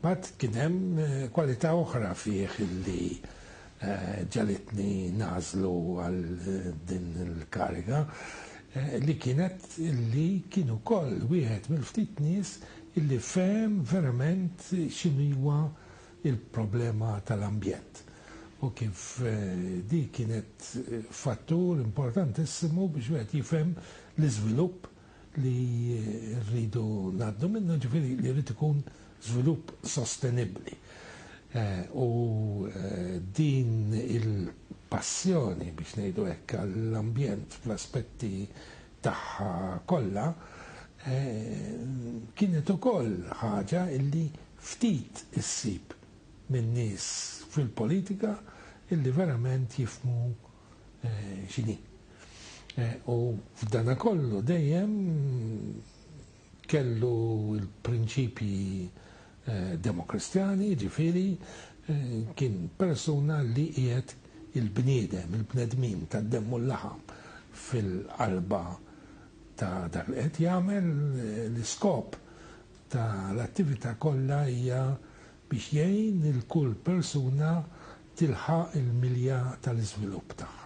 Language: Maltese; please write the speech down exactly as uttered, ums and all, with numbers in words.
Bat kien hemm kwalità oħra fih illi ġalitni nażlu għal din il-kariga li kienet illi kienu koll wieħed mill-ftit nies illi fehem verament x'inhu huwa il-problema tal-ambjent. U kif di kienet fattur importantissimu biex wieħed jifhem l-iżvilupp li rridu ngħaddu minnu, ġifieri li rrid ikun żvilupp sostenibbli. U din il-passjoni biex ngħidu hekk għall-ambjent fl-aspetti tagħha kollha kienet ukoll ħaġa illi ftit issib minn nies fil-politika illi verament jifhmu x'inhi. U f'dana kollu dejjem kellu l-prinċipji demokristjani, ġifieri kien persuna li qiegħed il-bniedem, il-bnedmin tad-demm u l-laħam fil-qalba ta' dak li qed jagħmel. L-iskop tal-attività kollha hija biex jgħin il-kull persuna tilħaq il-milja tal-iżvilupp tagħha.